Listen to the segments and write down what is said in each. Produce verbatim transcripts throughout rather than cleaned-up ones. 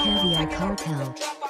Caviar Cartel.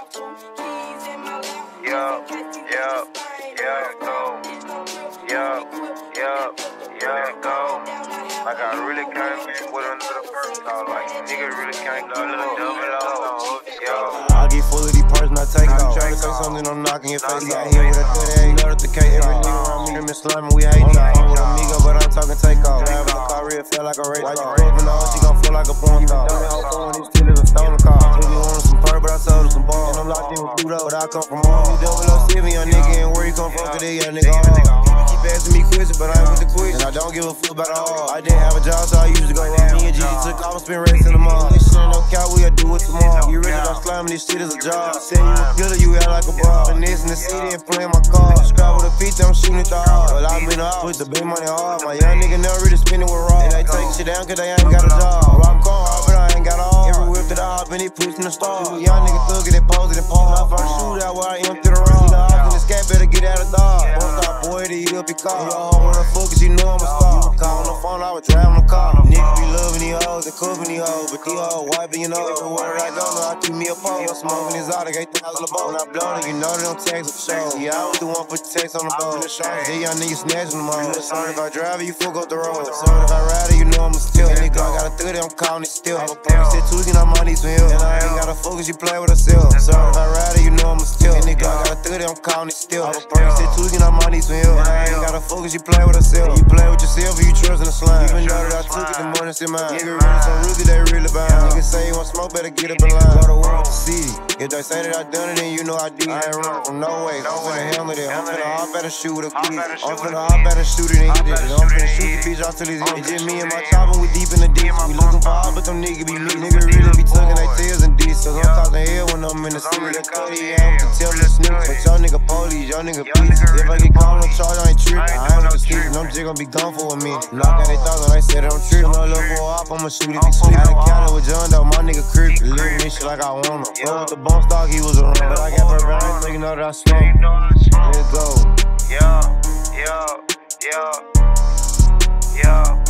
Yeah, yeah, yeah, go. Yeah, yeah, yeah, go. Like I really can't put under the Perc call. Like nigga really can't go. Lil Double, yo. I get full of these purse and I take off. Try to say something, I'm knocking your face. Got hit with a good ass, know that the K. Every nigga around me, them is slamming, we hate y'all. I'm with amigo, but I'm talking take off. Driving the car real feel like a race car. Why you rapping on, she gon' feel like a porn star. Dummy hoe throwing these titties and stolen car. If you wanted some Perc, but I sold her some balls. And I'm locked in with Pluto, but I come from home. You double O C, young nigga, and where you come from, cause they young nigga hard. Keep asking me questions, but I ain't with the quiz. And I don't give a fuck about all. I didn't have a job, so I used to go wrong. Me and G took off and spent racks in the mall. This shit ain't no cow, we'll do it tomorrow. You really don't slam this shit as a job. Say you a killer, you act like a bra. Finesse in the city and playing my car. Scrap with a feet, I'm shooting at the heart. Well, I been out, put the big money hard. My young nigga never really spending with raw. They take shit down cause they ain't got a job. Rock gon' hard, but I ain't got all. Every whip that I hop in, he pushing the star. Young nigga thug it, they pose it and pause. My first shootout where I empty the round. The house in the scat, better get out of dog. Won't stop, boy, to eat up your car. You all wanna fuck cause you know I'm a star. Call on the phone, I was driving the car. Niggas be loving these hoes and cuffing these hoes. But these hoes wiping your nose. Everywhere I go, now I keep me a pole. I'm smoking this out, I got eight thousand a bowl. When I blow it, you know they don't text for sure. Yeah, I was the one put the text on the boat. These young niggas snatching them all. Sorry if I drive you, fuck up the road. Sorry if I ride it, you know I'm a steal. Nigga, I got a thirty, I'm calling it still. I'm a Perc, said tweaking, I'm on these hills. And I ain't gotta focus, you play with herself. Sorry if I ride it, you know I'm a steal. Nigga, I got a thirty, I'm calling it still. I'm a Perc, said tweaking, I'm on these hills. And I ain't gotta focus, you play with herself. You play with yourself or you trust in the slime. Even know that I took it, the money's in mine. Nigga really so rookie, they really bound. Niggas say you want smoke, better get up in line. Go to war with the city. If they say that I done it, then you know I did. I ain't running from no way. I'm finna handle it. I'm finna hop at a shoot with a kid. I'm finna hop at a shoot it and hit it. I'm finna shoot the bitch off till it's in. It's just me and my chopper, we deep in the ditch. We looking for all, but them niggas be me. Niggas really be tugging their tails and ditch. So I'm talking hell when I'm in the city. That cutty ass to tell the snitch. But y'all nigga police, y'all nigga police. If I get caught on charge, I ain't trippin'. I ain't with the streets, and I'm just gonna be gone for a minute. Knock out they thoughts when I said that I'm trippin'. I'm a little boy off, I'ma shoot it. Had a counter with John, though, my nigga creepy. Living this shit like I want him. Go with the bump stock, he was around. But I got Perc, I ain't so you know that I smoke. Let's go. Yeah, yeah, yeah, yeah.